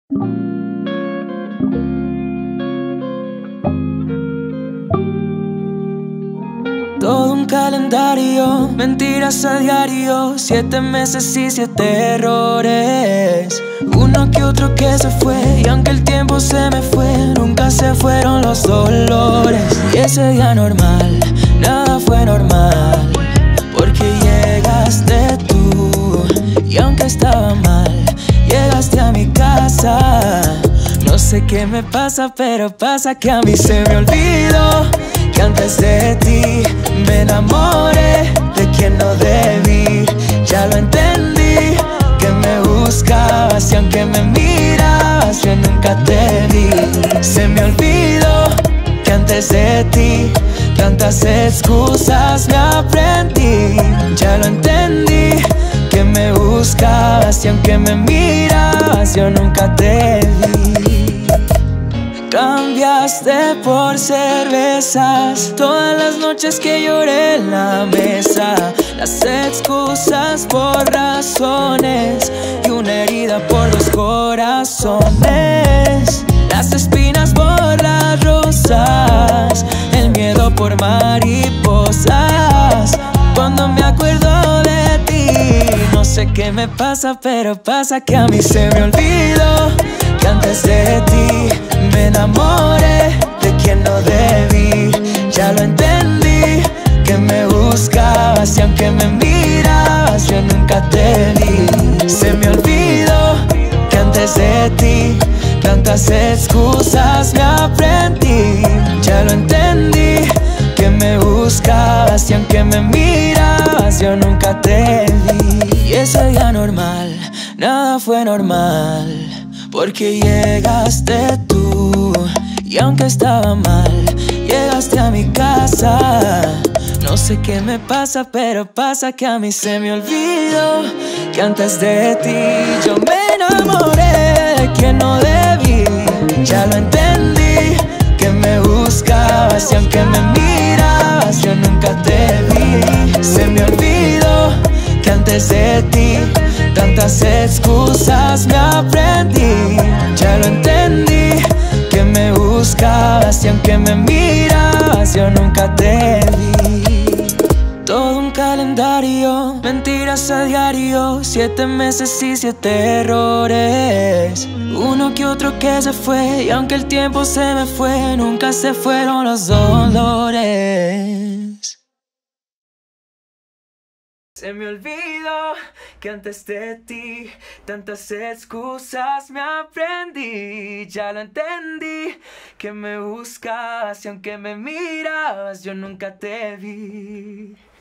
Todo un calendario, mentiras a diario, 7 meses y 7 errores. Uno que otro que se fue, y aunque el tiempo se me fue, nunca se fueron los dolores. Y ese día normal, nada fue normal, porque llegaste tú. Y aunque estaba mal, llegaste a mi casa. No sé qué me pasa, pero pasa que a mí se me olvidó que antes de ti me enamoré de quien no debí. Ya lo entendí, que me buscabas y aunque me mirabas yo nunca te vi. Se me olvidó que antes de ti tantas excusas me aprendí. Ya lo entendí, que me buscabas y aunque me mirabas yo nunca te vi. Cambiaste por cervezas todas las noches que lloré en la mesa, las excusas por razones y una herida por 2 corazones, las espinas por las rosas, el miedo por mariposas. Cuando me acuerdo de ti, no sé qué me pasa, pero pasa que a mí se me olvidó que antes de ti me enamoré de quien no debí. Ya lo entendí, que me buscabas y aunque me mirabas yo nunca te vi. Se me olvidó que antes de ti tantas excusas me aprendí. Ya lo entendí, que me buscabas y aunque me mirabas yo nunca te vi. Y ese día normal, nada fue normal, porque llegaste tú. Y aunque estaba mal, llegaste a mi casa. No sé qué me pasa, pero pasa que a mí se me olvidó que antes de ti yo me enamoré de quien no debí. Ya lo entendí, que me buscabas y aunque me mirabas yo nunca te vi. Se me olvidó que antes de ti tantas excusas me aprendí. Ya lo entendí, que me buscabas y aunque me mirabas yo nunca te vi. Todo un calendario, mentiras a diario, 7 meses y 7 errores. Uno que otro que se fue, y aunque el tiempo se me fue, nunca se fueron los dolores. Se me olvidó que antes de ti tantas excusas me aprendí. Ya lo entendí, que me buscas y aunque me mirabas yo nunca te vi.